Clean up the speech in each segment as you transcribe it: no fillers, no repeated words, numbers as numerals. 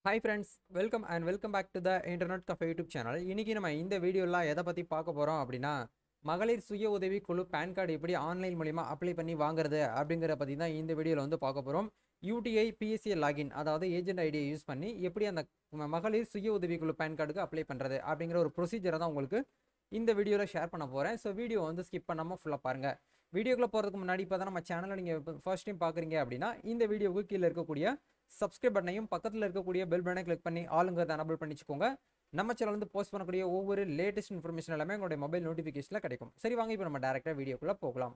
Hi friends, welcome back to the Internet Cafe YouTube channel. இன்னைக்கு நம்ம இந்த வீடியோல எதை பத்தி பார்க்க போறோம் அப்படின்னா மகளிர் சுய உதவி குழு PAN கார்டு எப்படி ஆன்லைன் மூலமா அப்ளை பண்ணி வாங்குறது அப்படிங்கற பத்தி தான் இந்த வீடியோல வந்து பார்க்க போறோம். UTI PSA லாகின் அதாவது ஏஜென்ட் ஐடியை யூஸ் பண்ணி எப்படி அந்த மகளிர் சுய உதவி குழு PAN கார்டுக்கு அப்ளை பண்றது அப்படிங்கற ஒரு ப்ரொசீஜரை தான் உங்களுக்கு இந்த வீடியோல ஷேர் பண்ண போறேன். ஸோ வீடியோ வந்து ஸ்கிப் பண்ணாம ஃபுல்லா பாருங்க. வீடியோக்குள்ள போறதுக்கு முன்னாடி இப்போ தான் நம்ம சேனலை நீங்க ஃபர்ஸ்ட் டைம் பாக்குறீங்க அப்படின்னா இந்த வீடியோவுக்கு கீழே இருக்கக்கூடிய சப்ஸ்கிரைப் பட்டனையும் பக்கத்தில் இருக்கக்கூடிய பெல் பட்டனை கிளிக் பண்ணி ஆளுங்கிறத எனபிள் பண்ணிச்சுக்கோங்க. நம்ம சேனல் வந்து போஸ்ட் பண்ணக்கூடிய ஒவ்வொரு லேட்டஸ்ட் இன்ஃபர்மேஷன் எல்லாமே உங்களுடைய மொபைல் நோட்டிஃபிகேஷனில் கிடைக்கும். சரி வாங்க இப்போ நம்ம டேரெக்டாக வீடியோக்குள்ளே போகலாம்.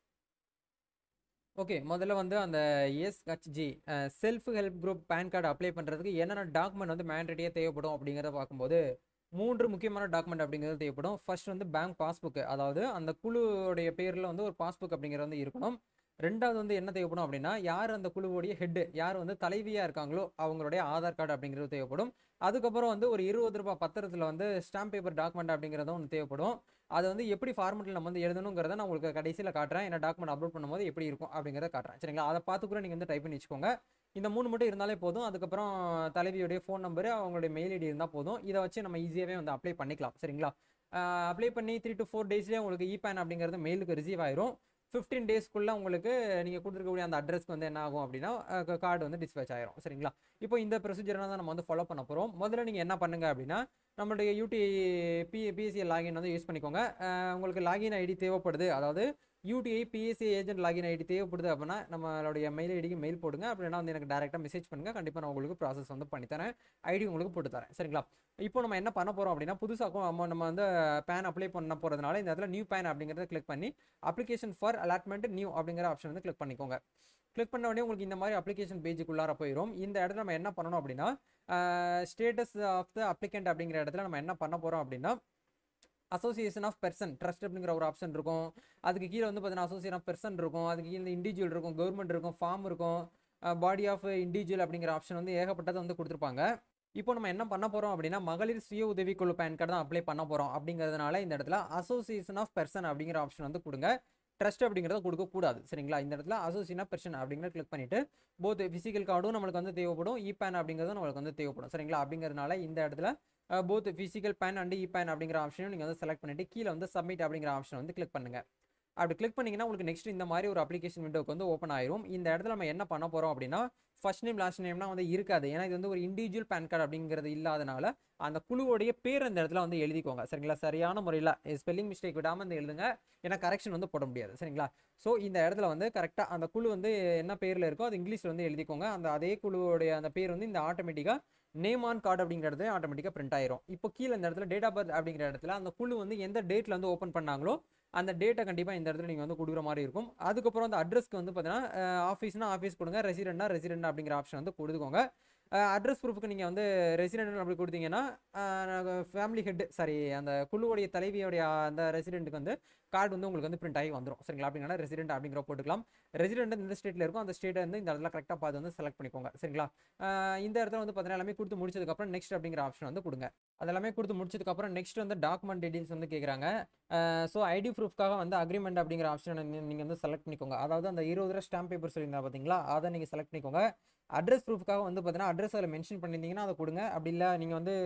ஓகே, முதல்ல வந்து அந்த SHG self help group PAN card apply பண்ணுறதுக்கு என்னென்ன டாக்குமெண்ட் வந்து மேண்டேட்டியாக தேவைப்படும் அப்படிங்கிறத பார்க்கும்போது 3 முக்கியமான டாக்குமெண்ட் அப்படிங்கிறது தேவைப்படும். ஃபர்ஸ்ட் வந்து பேங்க் பாஸ்புக், அதாவது அந்த குழுவுடைய பேரில் வந்து ஒரு பாஸ்புக் அப்படிங்கிறது வந்து இருக்கணும். ரெண்டாவது வந்து என்ன தேவைப்படும் அப்படின்னா யார் அந்த குழுவுடைய ஹெட், யார் வந்து தலைவியாக இருக்காங்களோ அவங்களுடைய ஆதார் கார்டு அப்படிங்கிறது தேவைப்படும். அதுக்கப்புறம் வந்து ஒரு 20 ரூபாய் பத்திரத்தில் வந்து ஸ்டாம்ப் பேப்பர் டாக்குமெண்ட் அப்படிங்கிறதும் ஒன்று தேவைப்படும். அது வந்து எப்படி ஃபார்மெட்டில் நம்ம வந்து எழுதணுங்கிறத நான் உங்களுக்கு கடைசியில் காட்டுறேன். என்ன டாக்குமெண்ட் அப்லோட் பண்ணும்போது எப்படி இருக்கும் அப்படிங்கிறத காட்டுறேன். சரிங்களா, அதை பார்த்து கூட நீங்கள் வந்து டைப் பண்ணி வச்சுக்கோங்க. இந்த 3 மட்டும் இருந்தாலே போதும். அதுக்கப்புறம் தலைவியுடைய ஃபோன் நம்பரு, அவங்களுடைய மெயில் ஐடி இருந்தால் போதும். இதை வச்சு நம்ம ஈஸியாகவே வந்து அப்ளை பண்ணிக்கலாம். சரிங்களா, அப்ளை பண்ணி 3 to 4 டேஸ்லேயே உங்களுக்கு PAN அப்படிங்கிறது மெயிலுக்கு ரிசீவ் ஆயிரும். 15 டேஸ்க்குள்ளே உங்களுக்கு நீங்கள் கொடுத்துருக்கக்கூடிய அந்த அட்ரஸ்க்கு வந்து என்ன ஆகும் அப்படின்னா கார்டு வந்து டிஸ்பேச் ஆயிரும். சரிங்களா, இப்போ இந்த ப்ரொசீஜரை தான் நம்ம வந்து ஃபாலோ பண்ண போகிறோம். முதல்ல நீங்கள் என்ன பண்ணுங்க அப்படின்னா நம்மளுடைய UTI PSA லாகின் வந்து யூஸ் பண்ணிக்கோங்க. உங்களுக்கு லாகின் ஐடி தேவைப்படுது, அதாவது UTI PSA agent login ID தேவைப்படுது அப்படின்னா நம்மளுடைய மெயில் ஐடிக்கு மெயில் போடுங்க. அப்படின்னா வந்து எனக்கு டேரெக்டாக மெசேஜ் பண்ணுங்க. கண்டிப்பாக நான் உங்களுக்கு ப்ராசஸ் வந்து பண்ணித்தரேன், ஐடி உங்களுக்கு போட்டு தரேன். சரிங்களா, இப்போ நம்ம என்ன பண்ண போகிறோம் அப்படின்னா புதுசாக நம்ம வந்து PAN அப்ளை பண்ண போகிறதுனால இந்த இடத்துல நியூ PAN அப்படிங்கிறத கிளிக் பண்ணி அப்ளிகேஷன் ஃபார் அலாட்மெண்ட் நியூ அப்படிங்கிற ஆப்ஷன் வந்து கிளிக் பண்ணிக்கோங்க. கிளிக் பண்ண உடனே உங்களுக்கு இந்த மாதிரி அப்ளிகேஷன் பேஜுக்குள்ளார போயிடும். இந்த இடத்துல நம்ம என்ன பண்ணணும் அப்படின்னா ஸ்டேட்டஸ் ஆஃப் த அப்ளிகண்ட் அப்படிங்கிற இடத்துல நம்ம என்ன பண்ண போகிறோம் அப்படின்னா அசோசியேஷன் ஆஃப் பெர்சன் ட்ரஸ்ட் அப்படிங்கிற ஒரு ஆப்ஷன் இருக்கும். அதுக்கு கீழே வந்து பார்த்தீங்கன்னா அசோசியேஷன் ஆஃப் பெர்சன் இருக்கும். அதுக்கு கீழே இண்டிவிஜுவல் இருக்கும், கவர்மெண்ட் இருக்கும், ஃபார்ம் இருக்கும், பாடி ஆஃப் இண்டிவிஜுவல் அப்படிங்கிற ஆப்ஷன் வந்து ஏகப்பட்டதை வந்து கொடுத்துருப்பாங்க. இப்போ நம்ம என்ன பண்ண போகிறோம் அப்படின்னா மகளிர் சுய உதவிக்குழு PAN கார்டு தான் அப்ளை பண்ண போகிறோம். அப்படிங்கிறதுனால இந்த இடத்துல அசோசியேஷன் ஆஃப் பெர்சன் அப்படிங்கிற ஆப்ஷன் வந்து கொடுங்க. ட்ரஸ்ட் அப்படிங்கிறத கொடுக்கக்கூடாது. சரிங்களா, இந்த இடத்துல அசோசியேஷன் ஆஃப் பெர்சன் அப்படிங்கிற கிளிக் பண்ணிட்டு போத் ஃபிசிக்கல் கார்டும் நம்மளுக்கு வந்து தேவைப்படும், PAN அப்படிங்கிறதும் நம்மளுக்கு வந்து தேவைப்படும். சரிங்களா, அப்படிங்கிறதுனால இந்த இடத்துல both physical PAN and PAN அப்படிங்கிற ஆப்ஷனும் நீங்கள் வந்து செலக்ட் பண்ணிட்டு கீழே வந்து சப்மிட் அப்படிங்கிற ஆப்ஷன் வந்து கிளிக் பண்ணுங்க. அப்படி கிளிக் பண்ணிங்கன்னா உங்களுக்கு நெக்ஸ்ட் இந்த மாதிரி ஒரு அப்ளிகேஷன் விண்டோக்கு வந்து ஓப்பன் ஆயிரும். இந்த இடத்துல நம்ம என்ன பண்ண போகிறோம் அப்படின்னா ஃபர்ஸ்ட் நேம் லாஸ்ட் நேம்னா வந்து இருக்காது. ஏன்னா இது வந்து ஒரு இண்டிவிஜுவல் PAN கார்டு அப்படிங்கிறது இல்லாதனால அந்த குழுவுடைய பேர் இந்த இடத்துல வந்து எழுதிக்கோங்க. சரிங்களா, சரியான முறையில் ஸ்பெல்லிங் மிஸ்டேக் விடாமல் வந்து எழுதுங்க, ஏன்னா கரெக்ஷன் வந்து போட முடியாது. சரிங்களா, ஸோ இந்த இடத்துல வந்து கரெக்டாக அந்த குழு வந்து என்ன பேரில் இருக்கோ அது இங்கிலீஷில் வந்து எழுதிக்கோங்க. அந்த அதே குழுவுடைய அந்த பேர் வந்து இந்த ஆட்டோமேட்டிக்காக நேம் ஆன் கார்டு அப்படிங்கிறது ஆட்டோமேட்டிக்காக பிரிண்ட் ஆயிரும். இப்போ கீழே இந்த இடத்துல டேட் ஆஃப் பர்த் அப்படிங்கிற இடத்துல அந்த குழு வந்து எந்த டேட்டில் வந்து ஓப்பன் பண்ணாங்களோ அந்த டேட்டை கண்டிப்பாக இந்த இடத்துல நீங்கள் வந்து கொடுக்குற மாதிரி இருக்கும். அதுக்கப்புறம் அந்த அட்ரஸ்க்கு வந்து பார்த்தீங்கன்னா ஆஃபீஸ்னா ஆஃபீஸ் கொடுங்க, ரெசிடென்ட்னா ரெசிடென்ட் அப்படிங்கிற ஆப்ஷன் வந்து கொடுத்துக்கோங்க. அட்ரஸ் ப்ரூஃப்க்கு நீங்கள் வந்து ரெசிடென்ட் அப்படி கொடுத்தீங்கன்னா ஃபேமிலி ஹெட் சாரி அந்த குழுவுடைய தலைவியோடைய அந்த ரெசிடென்ட்டுக்கு வந்து கார்டு வந்து உங்களுக்கு வந்து பிரிண்ட் ஆகி வந்துடும். சரிங்களா, அப்படின்னா ரெசிடென்ட் அப்படிங்கிற போட்டுக்கலாம். ரெசிடென்ட் இந்த ஸ்டேட்டில் இருக்கும், அந்த ஸ்டேட்டை வந்து இந்த இடத்துல கரெக்டாக பார்த்து வந்து செலக்ட் பண்ணிக்கோங்க. சரிங்களா, இந்த இடத்துல வந்து பார்த்தீங்கன்னா எல்லாமே கொடுத்து முடிச்சதுக்கப்புறம் நெக்ஸ்ட் அப்படிங்கிற ஆப்ஷன் வந்து கொடுங்க. அதெல்லாமே கொடுத்து முடிச்சதுக்கப்புறம் நெக்ஸ்ட் வந்து டாக்குமெண்ட் டீடைல்ஸ் வந்து கேட்குறாங்க. ஸோ ஐடி ப்ரூஃப்காக வந்து அக்ரிமெண்ட் அப்படிங்கிற ஆப்ஷனை நீங்கள் வந்து செலக்ட் பண்ணிக்கோங்க. அதாவது அந்த 20 ரூபா ஸ்டாம்ப் பேப்பர் சொல்லியிருந்தா பார்த்தீங்களா, அதை நீங்கள் செலக்ட் பண்ணிக்கோங்க. அட்ரஸ் ப்ரூஃப்காக வந்து பார்த்தீங்கன்னா அட்ரஸ் அதில் மென்ஷன் பண்ணியிருந்தீங்கன்னா அதை கொடுங்க. அப்படி இல்லை நீங்கள் வந்து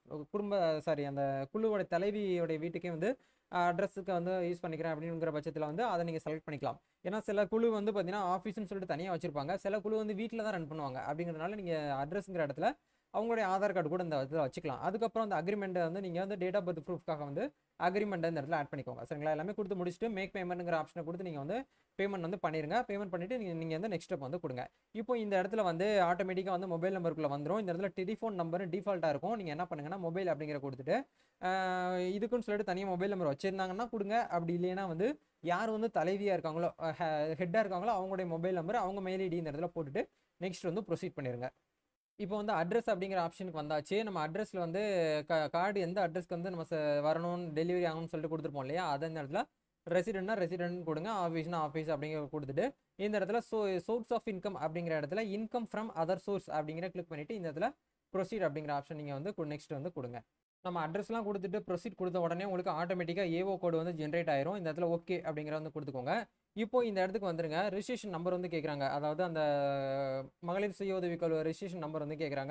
அந்த குழுவோட தலைவியோடைய வீட்டுக்கே வந்து அட்ரஸுக்கு வந்து யூஸ் பண்ணிக்கிறேன் அப்படிங்கிற பட்சத்தில் வந்து அதை நீங்கள் செலக்ட் பண்ணிக்கலாம். ஏன்னா சில குழு வந்து பார்த்தீங்கன்னா ஆஃபீஸ்னு சொல்லிட்டு தனியாக வச்சிருப்பாங்க, சில குழு வந்து வீட்டில் தான் ரன் பண்ணுவாங்க. அப்படிங்கிறதுனால நீங்கள் அட்ரஸுங்கிற இடத்துல அவங்களுடைய ஆதார் கார்டு கூட இந்த இதில் வச்சுக்கலாம். அதுக்கப்புறம் அந்த அக்ரிமெண்ட்டை வந்து நீங்கள் வந்து டேட் ஆஃப் பர்த் ப்ரூஃப்காக வந்து அக்ரிமெண்ட் இந்த இடத்துல ஆட் பண்ணிக்கோங்க. சரிங்களா, எல்லாமே கொடுத்து முடிச்சுட்டு மேக் பேமெண்ட்ங்கிற ஆப்ஷனை கொடுத்து நீங்கள் வந்து பேமெண்ட் வந்து பண்ணிடுங்க. பேமெண்ட் பண்ணிட்டு நீங்கள் வந்து நெக்ஸ்ட் ஸ்டெப் வந்து கொடுங்க. இப்போ இந்த இடத்துல வந்து ஆட்டோமேட்டிக்காக வந்து மொபைல் நம்பருக்குள்ள வந்துடும். இந்த இடத்துல டெலிஃபோன் நம்பர் டிஃபால்ட்டாக இருக்கும். நீங்கள் என்ன பண்ணுங்கன்னா மொபைல் அப்படிங்கிற கொடுத்துட்டு இதுக்குன்னு சொல்லிட்டு தனியாக மொபைல் நம்பர் வச்சுருந்தாங்கன்னா கொடுங்க. அப்படி இல்லைன்னா வந்து யார் வந்து தலைவியாக இருக்காங்களோ ஹெட்டாக இருக்காங்களோ அவங்களுடைய மொபைல் நம்பர் அவங்க மெயில் ஐடி இந்த இடத்துல போட்டுட்டு நெக்ஸ்ட் வந்து ப்ரொசீட் பண்ணிடுங்க. இப்போ வந்து அட்ரஸ் அப்படிங்கிற ஆப்ஷனுக்கு வந்தாச்சு. நம்ம அட்ரஸில் வந்து கார்டு எந்த அட்ரஸ்க்கு வந்து நம்ம வரணும் டெலிவரி ஆகணும்னு சொல்லிட்டு கொடுத்துருப்போம் இல்லையா, அதை இந்த இடத்துல ரெசிடென்ட்னா ரெசிடென்ட் கொடுங்க, ஆஃபீஸ்னா ஆஃபீஸ் அப்படிங்கிற கொடுத்துட்டு இந்த இடத்துல சோர்ஸ் ஆஃப் இன்கம் அப்படிங்கிற இடத்துல இன்கம் ஃப்ரம் அதர் சோர்ஸ் அப்படிங்கிற கிளிக் பண்ணிவிட்டு இந்த இடத்துல ப்ரொசீட் அப்படிங்கிற ஆப்ஷன் நீங்கள் வந்து நெக்ஸ்ட் வந்து கொடுங்க. நம்ம அட்ரஸ்லாம் கொடுத்துட்டு ப்ரொசீட் கொடுத்த உடனே உங்களுக்கு ஆட்டோமேட்டிக்காக ஏஓ கோடு வந்து ஜென்ரேட் ஆயிரும். இந்த இடத்துல ஓகே அப்படிங்கிற வந்து கொடுத்துக்கோங்க. இப்போ இந்த இடத்துக்கு வந்துருங்க. ரிஜிஸ்ட்ரேஷன் நம்பர் வந்து கேட்குறாங்க, அதாவது அந்த மகளிர் சுய உதவிக்குழு ரிஜிஸ்ட்ரேஷன் நம்பர் வந்து கேட்குறாங்க.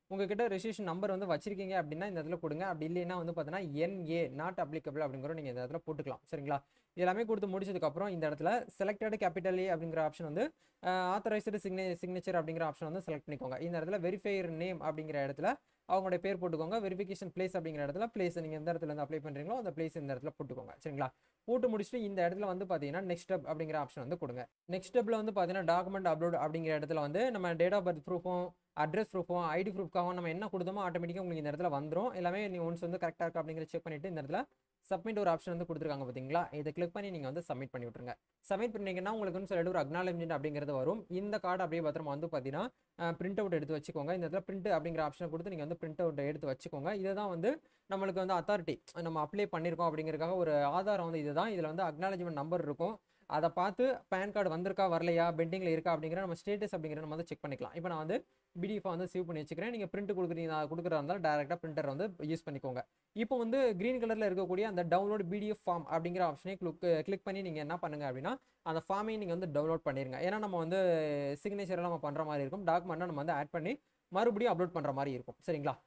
உங்ககிட்ட ரெஜிஸ்ட்ரேஷன் நம்பர் வந்து வச்சிருக்கீங்க அப்படின்னா இந்த இடத்துல கொடுங்க. அப்படி இல்லைன்னா வந்து பார்த்தீங்கன்னா NA நாட் அப்ளிகபிள் அப்படிங்கிற நீங்கள் இந்த இடத்துல போட்டுக்கலாம். சரிங்களா? எல்லாமே கொடுத்து முடிச்சதுக்கப்புறம் இந்த இடத்துல செலக்டட் கேபிட்டல் ஏ அப்படிங்கிற ஆப்ஷன் வந்து ஆத்தரைஸ்டு சிக்னேச்சர் அப்படிங்கிற ஆப்ஷன் வந்து செலக்ட் பண்ணிக்கோங்க. இந்த இடத்துல வெரிஃபையர் நேம் அப்படிங்கிற இடத்துல அவங்களுடைய பேர் போட்டுக்கோங்க. வெரிஃபிகேஷன் பிளேஸ் அப்படிங்கிற இடத்துல பிளேஸ் நீங்கள் எந்த இடத்துல இருந்து அப்ளை பண்ணுறீங்களோ அந்த பிளேஸ் இந்த இடத்துல போட்டுக்கோங்க. சரிங்களா? போட்டு முடிச்சுட்டு இந்த இடத்துல வந்து பார்த்தீங்கன்னா நெக்ஸ்ட் ஸ்டெப் அப்படிங்கிற ஆப்ஷன் வந்து கொடுங்க. நெக்ஸ்ட் ஸ்டெப்ல வந்து பார்த்தீங்கன்னா டாக்குமெண்ட் அப்லோட் அப்படிங்கிற இடத்துல வந்து நம்ம டேட் ஆஃப் பர்த் ப்ரூஃபும் அட்ரஸ் ப்ரூஃபும் ஐடி ப்ரூஃப்காகவும் நம்ம என்ன கொடுத்தோமோ ஆட்டோமேட்டிக்காக உங்களுக்கு இந்த இடத்துல வந்துடும். எல்லாமே நீங்கள் ஒன்ஸ் வந்து கரெக்டாக இருக்கா அப்படிங்கிற செக் பண்ணிட்டு இந்த இடத்துல சப்மிட் ஒரு ஆப்ஷன் வந்து கொடுத்துருக்காங்க பார்த்தீங்களா? இதை கிளிக் பண்ணி நீங்கள் வந்து சப்மிட் பண்ணி விட்டுருங்க. சப்மிட் பண்ணீங்கன்னா உங்களுக்கு வந்து சொல்லிட்டு ஒரு அக்னாலஜ்மெண்ட் அப்படிங்கிறது வரும். இந்த கார்டு அப்படியே பத்திரமா வந்து பார்த்தீங்கன்னா பிரிண்ட் அவுட் எடுத்து வச்சுக்கோங்க. இந்த இடத்துல பிரிண்ட் அப்படிங்கிற ஆப்ஷன் கொடுத்து நீங்கள் வந்து பிரிண்ட் அவுட் எடுத்து வச்சுக்கோங்க. இதுதான் வந்து நம்மளுக்கு வந்து அத்தாரிட்டி நம்ம அப்ளை பண்ணியிருக்கோம் அப்படிங்கிறதுக்காக ஒரு ஆதாரம் வந்து இதுதான். இதில் வந்து அக்னாலஜ்மெண்ட் நம்பர் இருக்கும். அதை பார்த்து பேன் கார்டு வந்திருக்கா வரலையா பெண்டிங்கில் இருக்கா அப்படிங்கிற நம்ம ஸ்டேட்டஸ் அப்படிங்கிற நம்ம வந்து செக் பண்ணிக்கலாம். இப்போ நான் வந்து பிடிஎஃப் வந்து சேவ் பண்ணி வச்சுக்கிறேன். நீங்கள் பிரிண்ட் கொடுக்குறதா இருந்தாலும் டேரெக்டாக பிரிண்டர் வந்து யூஸ் பண்ணிக்கோங்க. இப்போ வந்து கிரீன் கலரில் இருக்கக்கூடிய அந்த டவுன்லோட் பிடிஎஃப் ஃபார்ம் அப்படிங்கிற ஆப்ஷனை கிளிக் பண்ணி நீங்கள் என்ன பண்ணுங்க அப்படின்னா அந்த ஃபார்மையும் நீங்கள் வந்து டவுன்லோட் பண்ணிடுங்க. ஏன்னா நம்ம வந்து சிக்னேச்சர்லாம் நம்ம பண்ணுற மாதிரி இருக்கும். டாக்குமெண்ட்டை நம்ம வந்து ஆட் பண்ணி மறுபடியும் அப்லோட் பண்ணுற மாதிரி இருக்கும். சரிங்களா?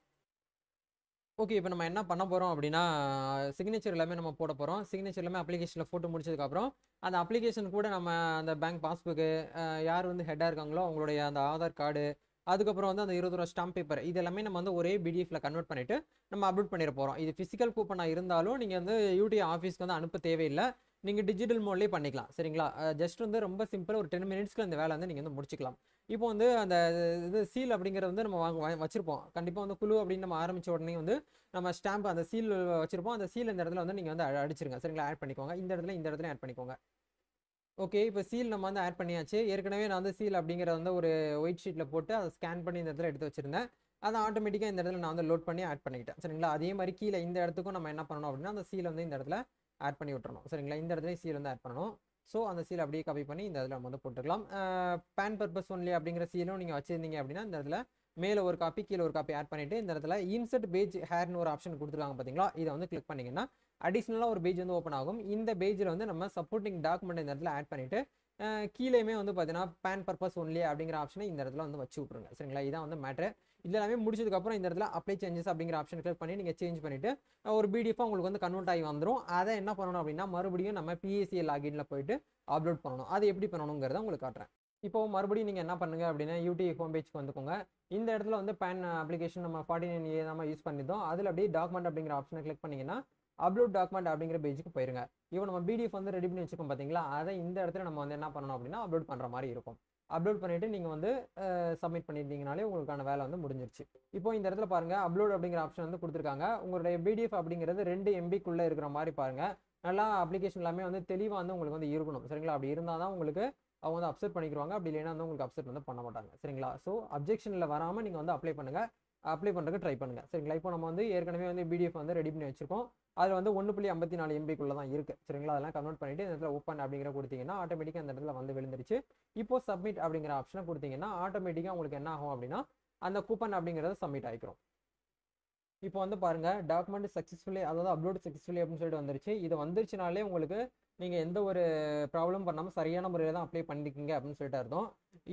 ஓகே, இப்போ நம்ம என்ன பண்ண போகிறோம் அப்படின்னா சிக்னேச்சர் எல்லாமே நம்ம போட போகிறோம். சிக்னேச்சர் எல்லாமே அப்ளிகேஷனில் போட்டு முடிச்சதுக்கப்புறம் அந்த அப்ளிகேஷன் கூட நம்ம அந்த பேங்க் பாஸ்புக்கு யார் வந்து ஹெட்டாக இருக்காங்களோ அவங்களுடைய அந்த ஆதார் கார்டு, அதுக்கப்புறம் வந்து அந்த 20 ரூபா ஸ்டாம்ப் பேப்பர் இது எல்லாமே நம்ம வந்து ஒரே பிடிஎஃப்ல கன்வெர்ட் பண்ணிட்டு நம்ம அப்லோட் பண்ணிட போகிறோம். இது ஃபிசிக்கல் கூப்பனாக இருந்தாலும் நீங்கள் வந்து யூடி ஆஃபீஸ்க்கு வந்து அனுப்ப தேவையில்லை. நீங்கள் டிஜிட்டல் மோட்லேயே பண்ணிக்கலாம். சரிங்களா? ஜஸ்ட் வந்து ரொம்ப சிம்பிள் ஒரு 10 மினிட்ஸ்க்கு இந்த வேலை வந்து நீங்கள் வந்து முடிச்சிக்கலாம். இப்போ வந்து அந்த இது சீல் அப்படிங்கிறது வந்து நம்ம வச்சிருப்போம். கண்டிப்பாக வந்து குழு அப்படின்னு நம்ம ஆரம்பித்த உடனே வந்து நம்ம ஸ்டாம்ப் அந்த சீல் வச்சிருப்போம். அந்த சீல் இந்த இடத்துல வந்து நீங்கள் வந்து அடிச்சிருங்க. சரிங்களா? ஆட் பண்ணிக்கோங்க. இந்த இடத்துல ஆட் பண்ணிக்கோங்க. ஓகே, இப்போ சீல் நம்ம வந்து ஆட் பண்ணியாச்சு. ஏற்கனவே நான் வந்து சீல் அப்படிங்கிறத வந்து ஒரு ஒயிட் ஷீட்டில் போட்டு அதை ஸ்கேன் பண்ணி இந்த இடத்துல எடுத்து வச்சிருந்தேன். அதை ஆட்டோமேட்டிக்காக இந்த இடத்துல நான் வந்து லோட் பண்ணி ஆட் பண்ணிக்கிட்டேன். சரிங்களா? அதே மாதிரி கீழே இந்த இடத்துக்கும் நம்ம என்ன பண்ணணும் அப்படின்னா அந்த சீல் வந்து இந்த இடத்துல ஆட் பண்ணி விட்டுறணும். சரிங்களா? இந்த இடத்துல சீல் வந்து ஆட் பண்ணணும். ஸோ அந்த சீல் அப்படியே காப்பி பண்ணி இந்த இதில் நம்ம வந்து போட்டுக்கலாம். பேன் பர்பஸ் ஒன்லி அப்படிங்கிற சீலும் நீங்கள் வச்சுருந்தீங்க அப்படின்னா இந்த இடத்துல மேலே ஒரு காப்பி கீழே ஒரு காப்பி ஆட் பண்ணிவிட்டு இந்த இடத்துல இன்சர்ட் பேஜ் ஹேர்னு ஒரு ஆப்ஷன் கொடுத்துருக்காங்க பார்த்தீங்களா? இதை வந்து கிளிக் பண்ணிங்கன்னா அடிஷ்னலாக ஒரு பேஜ் வந்து ஓப்பன் ஆகும். இந்த பேஜில் வந்து நம்ம சப்போர்ட்டிங் டாக்குமெண்ட் இந்த இடத்துல ஆட் பண்ணிவிட்டு கீழேயுமே வந்து பார்த்தீங்கன்னா பேன் பர்பஸ் ஒன்லி அப்படிங்கிற ஆப்ஷனை இந்த இடத்துல வந்து வச்சு விட்ருங்க. சரிங்களா? இதான் வந்து மேட்ரு. இது எல்லாமே முடிச்சதுக்கப்புறம் இந்த இடத்துல அப்ளை சேஞ்சஸ் அப்படிங்கிற ஆப்ஷன் கிளிக் பண்ணி நீங்கள் சேஞ்ச் பண்ணிவிட்டு ஒரு பிடிஎஃபாக உங்களுக்கு வந்து கன்வெர்ட் ஆகி வந்துடும். அதை என்ன பண்ணணும் அப்படின்னா மறுபடியும் நம்ம PACA லாகின்ல போயிட்டு அப்லோட் பண்ணணும். அது எப்படி பண்ணணுங்கிறத உங்களுக்கு காட்டுறேன். இப்போ மறுபடியும் நீங்கள் என்ன பண்ணுங்க அப்படின்னா UTI ஹோம் பேஜ்க்கு வந்துக்கோங்க. இந்த இடத்துல வந்து பேன் அப்ளிகேஷன் நம்ம 49A நம்ம யூஸ் பண்ணியிருந்தோம். அதில் அப்படியே டாக்குமெண்ட் அப்படிங்கிற ஆப்ஷனை கிளிக் பண்ணிங்கன்னா அப்லோட் டாக்குமெண்ட் அப்படிங்கிற பேஜுக்கு போயிருங்க. இப்போ நம்ம பிடிஎஃப் வந்து ரெடி பண்ணி வச்சுக்கோம் பார்த்தீங்களா? அதை இந்த இடத்துல நம்ம வந்து என்ன பண்ணணும் அப்படின்னா அப்லோட் பண்ணுற மாதிரி இருக்கும். அப்லோட் பண்ணிவிட்டு நீங்கள் வந்து சப்மிட் பண்ணிட்டீங்கனாலே உங்களுக்கான வேலை வந்து முடிஞ்சிருச்சு. இப்போ இந்த இடத்துல பாருங்கள் அப்லோட் அப்படிங்கிற ஆப்ஷன் வந்து கொடுத்துருக்காங்க. உங்களுடைய பிடிஎஃப் அப்படிங்கிறது 2 MBக்குள்ளே இருக்கிற மாதிரி பாருங்கள். நல்லா அப்ளிகேஷன் எல்லாமே வந்து தெளிவாக வந்து உங்களுக்கு வந்து இருக்கணும். சரிங்களா? அப்படி இருந்தால் தான் உங்களுக்கு அவங்க வந்து அப்செட் பண்ணிக்கிறாங்க. அப்படி இல்லைன்னா வந்து உங்களுக்கு அப்செட் வந்து பண்ண மாட்டாங்க. சரிங்களா? ஸோ அப்ஜெக்ஷனில் வராமல் நீங்கள் வந்து அப்ளை பண்ணுங்கள். அப்ளை பண்ணுறதுக்கு ட்ரை பண்ணுங்கள். சரிங்களா? இப்போ நம்ம வந்து ஏற்கனவே வந்து பிடிஎஃப் வந்து ரெடி பண்ணி வச்சிருக்கோம். அதில் வந்து 1.54 MBக்குள்ளே தான் இருக்குது. சரிங்களா? அதெல்லாம் கன்வெர்ட் பண்ணிவிட்டு இந்த இடத்துல ஓப்பன் அப்படிங்கிற கொடுத்தீங்கன்னா ஆட்டோமேட்டிக்காக அந்த இடத்துல வந்து விழுந்துருச்சு. இப்போ சப்மிட் அப்படிங்கிற ஆப்ஷனை கொடுத்தீங்கன்னா ஆட்டோமேட்டிக்காக உங்களுக்கு என்ன ஆகும் அப்படின்னா அந்த கூப்பன் அப்படிங்கிறது சப்மிட் ஆகிக்கிறோம். இப்போ வந்து பாருங்க டாக்குமெண்ட் சக்ஸஸ்ஃபுல்லி அதாவது அப்லோட் சக்ஸஸ்ஃபுல்லி அப்படின்னு சொல்லிட்டு வந்துருச்சு. இது வந்துருச்சுனாலே உங்களுக்கு நீங்கள் எந்த ஒரு ப்ராப்ளம் பண்ணாமல் சரியான முறையில் தான் அப்ளை பண்ணிருக்கீங்க அப்படின்னு சொல்லிட்டு அர்த்தம்.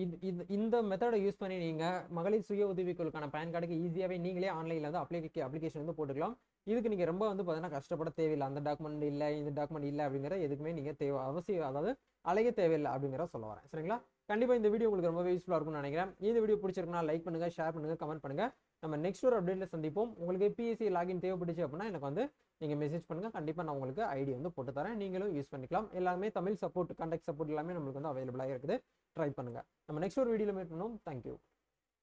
இந்த மெத்தடை யூஸ் பண்ணி நீங்கள் மகளிர் சுய உதவிக்குழுக்கான பேன் கார்டுக்கு ஈஸியாகவே நீங்களே ஆன்லைனில் வந்து அப்ளிகேஷன் வந்து போட்டுக்கலாம். இதுக்கு நீங்கள் ரொம்ப வந்து பார்த்தீங்கன்னா கஷ்டப்பட தேவையில்லை. அந்த டாக்குமெண்ட் இல்லை இந்த டாக்குமெண்ட் இல்லை அப்படிங்கிற எதுக்குமே நீங்கள் அவசியம் அதாவது அலைய தேவையில்லை அப்படிங்கிற சொல்ல வரேன். சரிங்களா? கண்டிப்பாக இந்த வீடியோ உங்களுக்கு ரொம்ப யூஸ்ஃபுல்லாக இருக்கும்னு நினைக்கிறேன். இந்த வீடியோ பிடிச்சிருக்குன்னா லைக் பண்ணுங்கள், ஷேர் பண்ணுங்கள், கமெண்ட் பண்ணுங்கள். நம்ம நெக்ஸ்ட் ஒரு அப்டேட்டில் சந்திப்போம். உங்களுக்கு PACA லாகின் தேவைப்பட்டுச்சு அப்படின்னா எனக்கு வந்து நீங்கள் மெசேஜ் பண்ணுங்கள். கண்டிப்பாக நான் உங்களுக்கு ஐடி வந்து போட்டு தரேன். நீங்களும் யூஸ் பண்ணிக்கலாம். எல்லாமே தமிழ் சப்போர்ட், கான்டாக்ட் சப்போர்ட் எல்லாமே நம்மளுக்கு வந்து அவைலபிளாக இருக்குது. ட்ரை பண்ணுங்கள். நம்ம நெக்ஸ்ட் ஒரு வீடியோவில் மீட் பண்ணுவோம். தேங்க்யூ.